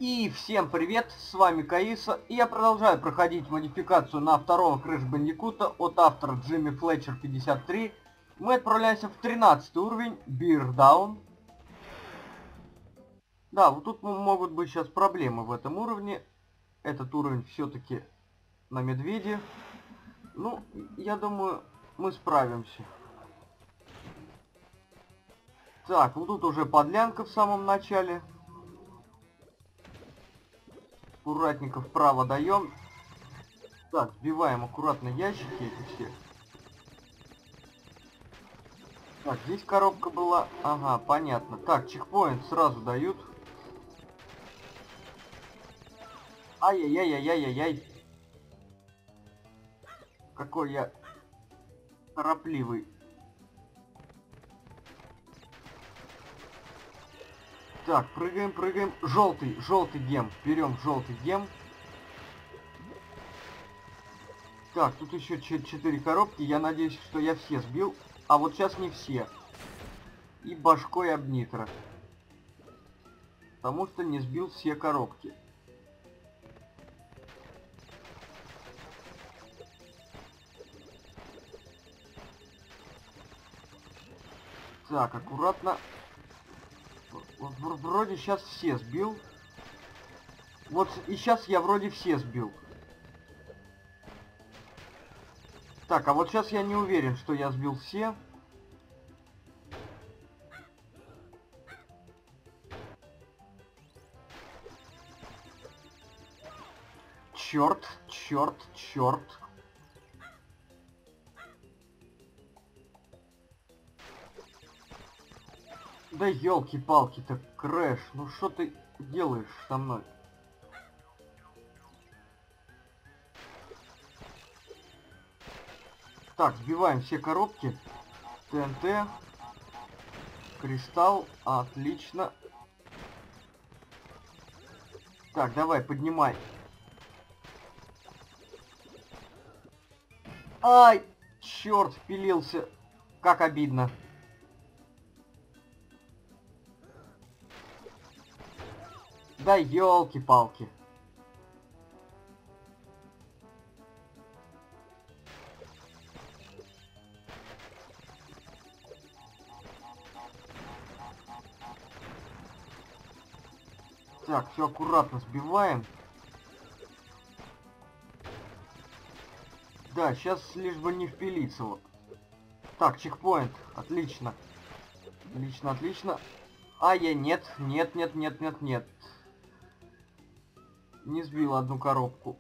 И всем привет, с вами Каиса, и я продолжаю проходить модификацию на второго Crash Bandicoot от автора Джимми Флетчер 53. Мы отправляемся в 13 уровень, Bear Down. Да, вот тут могут быть сейчас проблемы в этом уровне. Этот уровень все-таки на медведе. Ну, я думаю, мы справимся. Так, вот тут уже подлянка в самом начале. Аккуратненько вправо даем. Так, сбиваем аккуратно ящики эти все. Так, здесь коробка была. Ага, понятно. Так, чекпоинт сразу дают. Ай-яй-яй-яй-яй-яй. Какой я торопливый. Так, прыгаем, прыгаем. Желтый гем. Берем желтый гем. Так, тут еще 4 коробки. Я надеюсь, что я все сбил. А вот сейчас не все. И башкой об нитро. Потому что не сбил все коробки. Так, аккуратно. Вроде сейчас все сбил. Вот и сейчас я вроде все сбил. Так, а вот сейчас я не уверен, что я сбил все. Черт, черт, черт. Да елки-палки-то, Крэш, ну что ты делаешь со мной? Так, сбиваем все коробки. ТНТ. Кристалл. Отлично. Так, давай, поднимай. Ай, черт, впилился. Как обидно. Да елки-палки. Так, все аккуратно сбиваем. Да, сейчас лишь бы не впилиться вот. Так, чекпоинт. Отлично. Отлично, отлично. Нет. Не сбил одну коробку.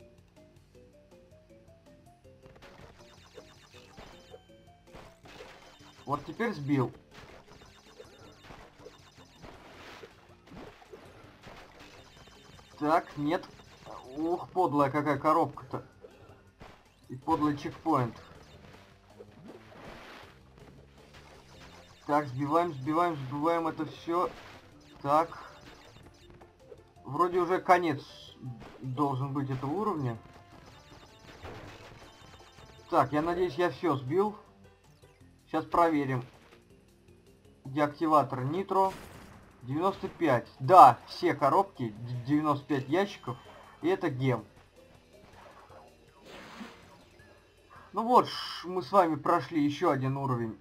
Вот теперь сбил. Так, нет. Ух, подлая какая коробка-то. И подлый чекпоинт. Так, сбиваем это все. Так. Вроде уже конец должен быть этого уровня. Так, я надеюсь, я все сбил. Сейчас проверим. Деактиватор нитро. 95. Да, все коробки. 95 ящиков. И это гем. Ну вот, мы с вами прошли еще один уровень.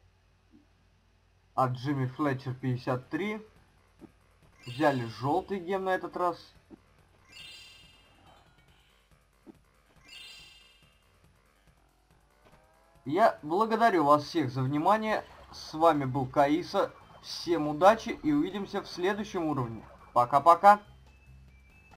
От Джимми Флетчер 53. Взяли желтый гем на этот раз. Я благодарю вас всех за внимание. С вами был Каиса. Всем удачи и увидимся в следующем уровне. Пока-пока.